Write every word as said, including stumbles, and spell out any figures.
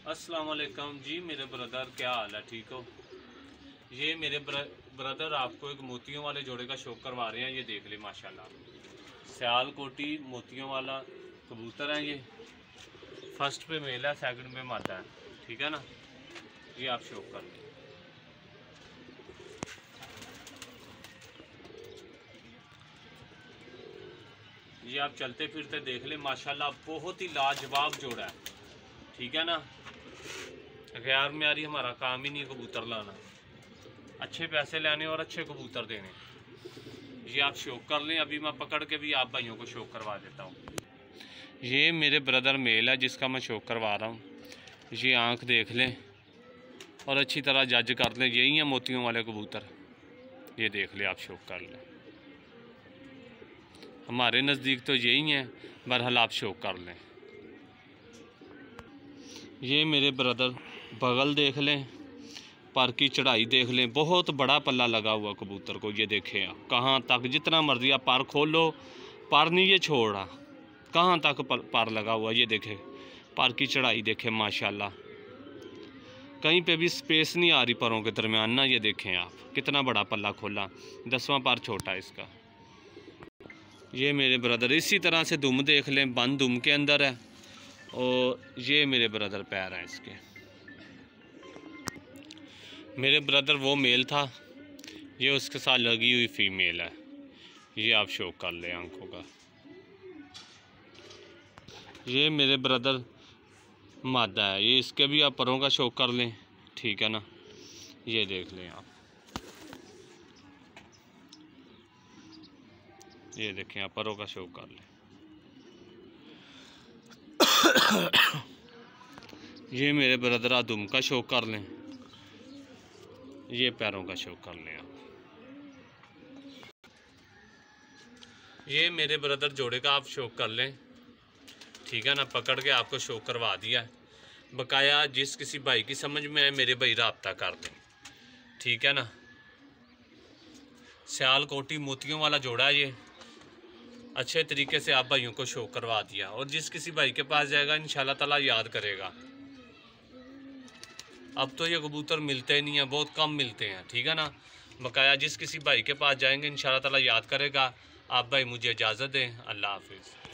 अस्सलाम वालेकुम जी मेरे ब्रदर, क्या हाल है? ठीक हो? ये मेरे ब्रदर आपको एक मोतियों वाले जोड़े का शौक करवा रहे हैं। ये देख ले माशाल्लाह, सियालकोटी मोतियों वाला कबूतर है। ये फर्स्ट पे मेल है, सेकंड पे मादा है। ठीक है ना, ये आप शौक कर लें। ये आप चलते फिरते देख ले माशाल्लाह, बहुत ही लाजवाब जोड़ा है। ठीक है ना, गैर म्यारी हमारा काम ही नहीं कबूतर लाना, अच्छे पैसे लेने और अच्छे कबूतर देने। ये आप शौक कर लें। अभी मैं पकड़ के भी आप भाइयों को शौक करवा देता हूँ। ये मेरे ब्रदर मेल है जिसका मैं शौक करवा रहा हूँ। ये आंख देख लें और अच्छी तरह जज कर लें, यही है मोतियों वाले कबूतर। ये देख ले, आप शौक कर लें। हमारे नज़दीक तो यही है, बहरहाल आप शौक कर लें। ये मेरे ब्रदर बगल देख लें, पर की चढ़ाई देख लें, बहुत बड़ा पल्ला लगा हुआ कबूतर को। ये देखें आप, कहाँ तक जितना मर्जी आप पर खोलो, पर नहीं ये छोड़ रहा, कहाँ तक पर लगा हुआ। ये देखें पर की चढ़ाई देखें माशाल्लाह, कहीं पे भी स्पेस नहीं आ रही परों के दरमियान ना। ये देखें आप, कितना बड़ा पल्ला खोला, दसवां पर छोटा है इसका। ये मेरे ब्रदर इसी तरह से दुम देख लें, बंद दुम के अंदर है। और ये मेरे ब्रदर पैर हैं इसके। मेरे ब्रदर वो मेल था, ये उसके साथ लगी हुई फीमेल है। ये आप शौक कर लें आंखों का। ये मेरे ब्रदर मादा है, ये इसके भी आप परों का शौक कर लें। ठीक है ना, ये देख लें आप, ये देखें आप, परों का शौक कर लें। ये मेरे ब्रदर आदम का शौक कर लें। ये पैरों का शौक कर लें आप। ये मेरे ब्रदर जोड़े का आप शौक कर लें। ठीक है ना, पकड़ के आपको शौक करवा दिया है। बकाया जिस किसी भाई की समझ में आए मेरे भाई राब्ता कर दें। ठीक है ना, सियालकोटी मोतियों वाला जोड़ा है ये। अच्छे तरीके से आप भाइयों को शौक करवा दिया, और जिस किसी भाई के पास जाएगा इंशाल्लाह ताला याद करेगा। अब तो ये कबूतर मिलते ही नहीं हैं, बहुत कम मिलते हैं। ठीक है ना, बकाया जिस किसी भाई के पास जाएंगे इंशाल्लाह ताला याद करेगा। आप भाई मुझे इजाज़त दें। अल्लाह हाफिज़।